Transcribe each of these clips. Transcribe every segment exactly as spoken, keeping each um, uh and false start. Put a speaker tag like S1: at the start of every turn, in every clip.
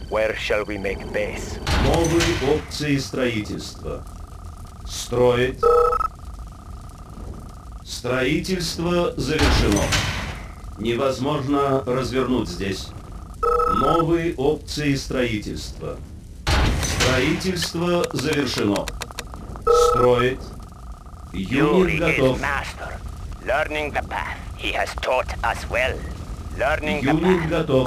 S1: Where shall we make base?
S2: Новые опции строительства. Строить. Строительство завершено. Невозможно развернуть здесь. Новые опции строительства. Строительство завершено. Строить. Юнит готов.
S1: Learning the path. He has taught us well. Learning the
S2: Юнит
S1: path.
S2: готов.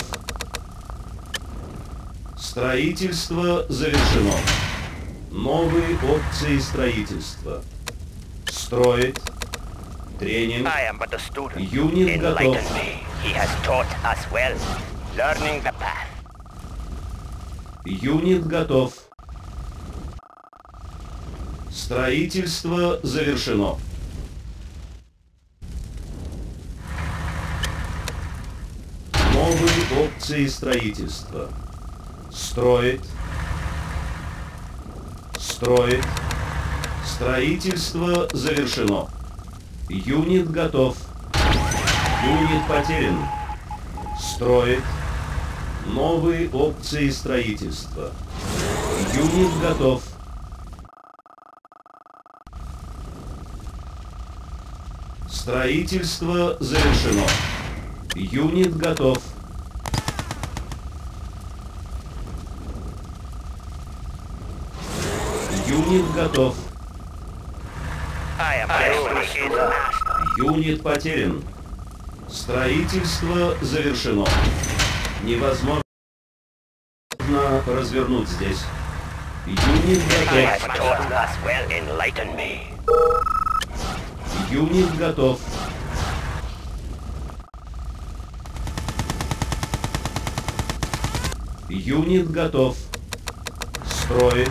S2: Строительство завершено. Новые опции строительства. Строить. Тренинг.
S1: I am but a student.
S2: Юнит готов.
S1: Enlighten me. He has taught us well. Learning the path.
S2: Юнит готов. Строительство завершено. Новые опции строительства. Строить. Строить. Строительство завершено. Юнит готов. Юнит потерян. Строить. Новые опции строительства. Юнит готов. Строительство завершено. Юнит готов. Юнит готов.
S1: I am his master.
S2: Юнит потерян. Строительство завершено. Невозможно развернуть здесь. Юнит
S1: He has
S2: готов.
S1: taught us well. Enlighten me.
S2: Юнит готов. Юнит готов. Строить.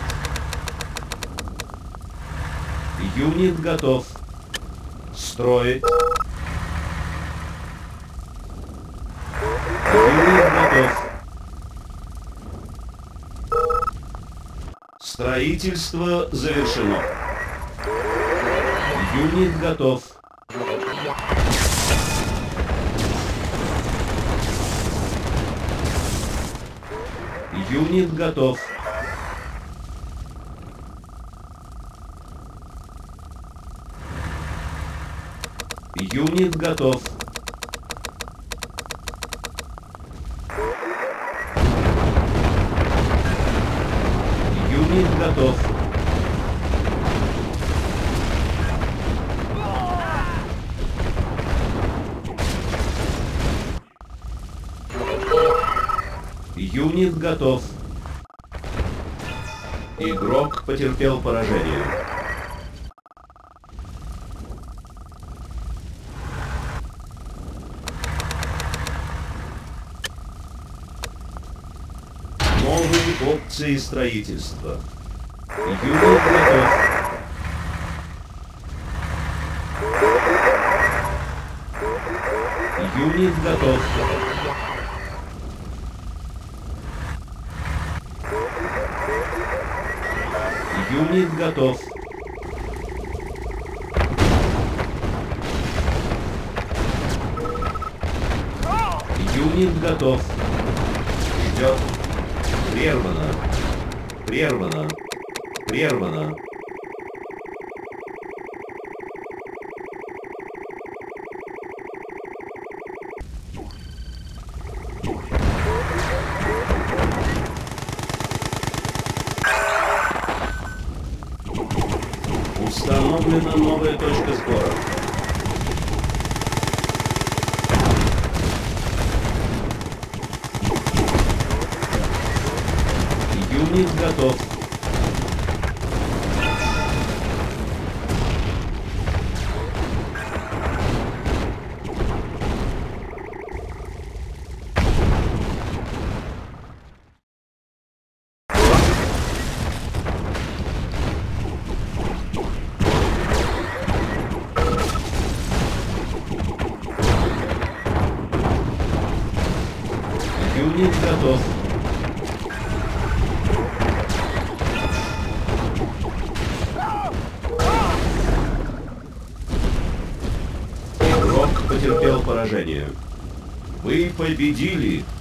S2: Юнит готов. Строить. Юнит готов. Строительство завершено. Юнит готов. Юнит готов. Юнит готов. Юнит готов. Юнит готов. Игрок потерпел поражение. Новые опции строительства. Юнит готов. Юнит готов. Юнит готов. Юнит готов. Ждет. Прервано. Прервано. Прервано. Установлена новая точка сбора. Юнит готов. Юнит готов. Игрок потерпел поражение. Вы победили!